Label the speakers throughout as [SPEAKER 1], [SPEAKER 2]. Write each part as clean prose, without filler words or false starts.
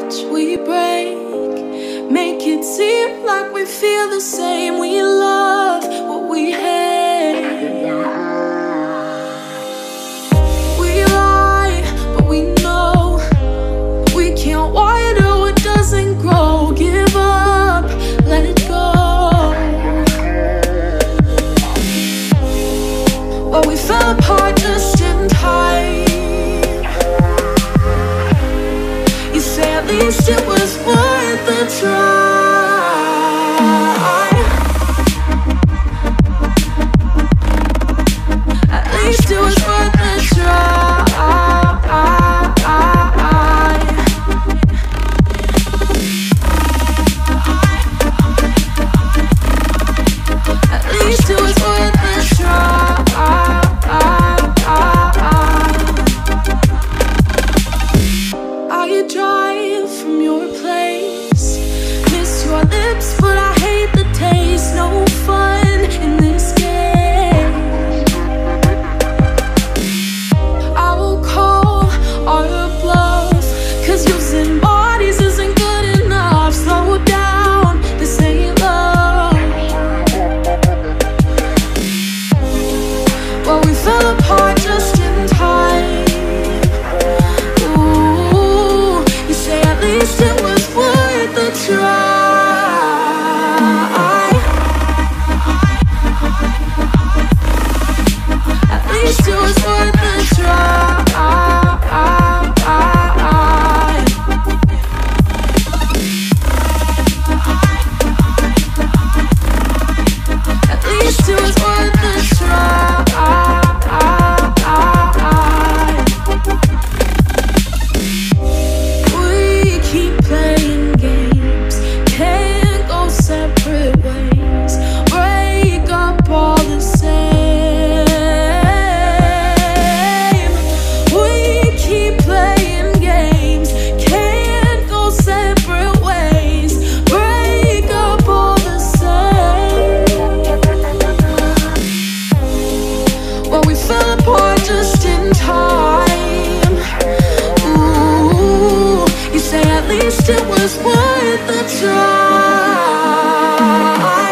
[SPEAKER 1] touch, we break. Make it seem like we feel the same. We love what we hate. We lie, but we know we can't water what doesn't grow. Give up, let it go. Well, we fell apart just in time. You say at least it was worth a try. At least it was worth a try. At least it was worth a try. I drive from your place, miss your lips, but I hate the taste. No fun in this game. I will call our bluff, 'cause using bodies isn't good enough. Slow down, this ain't love. Well, we fell apart just in time. At least it was worth a try. At least it was worth a try. At least it was worth a try. It was worth a try.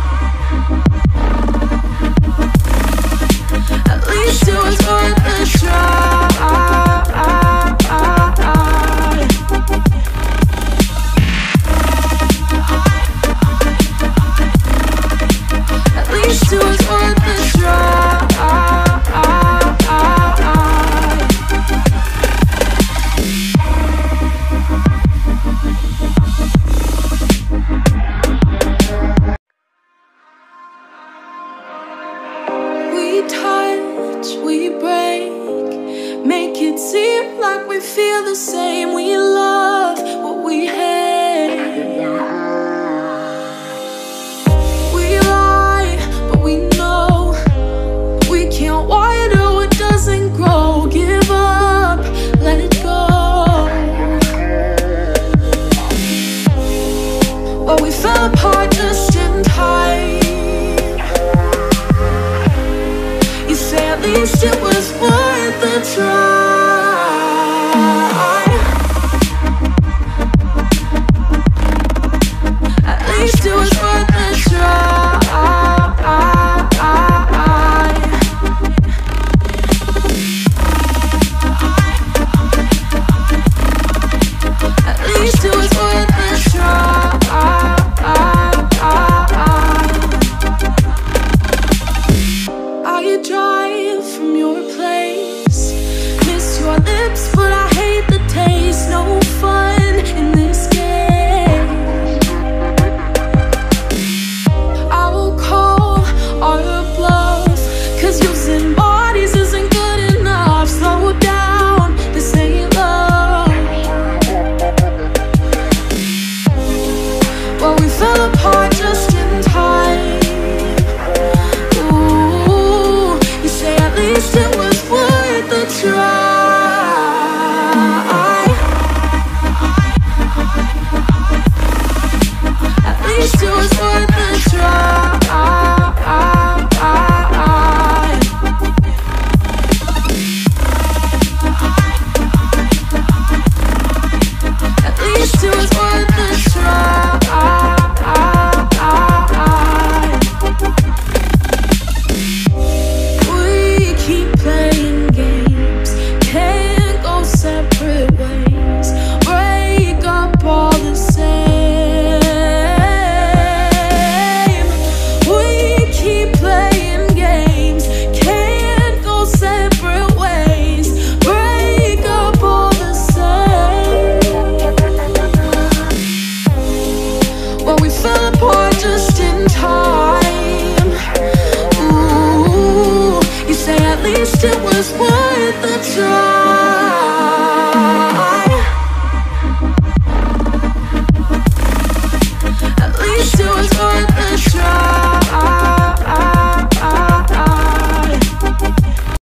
[SPEAKER 1] At least it was worth a try. At least it was worth a try. We break, make it seem like we feel the same. We love what we hate. We lie, but we know we can't water what doesn't grow. Give up, let it go. Well, we fell apart just in time. At least it was worth a try. least it was worth a try. At least it was worth a try.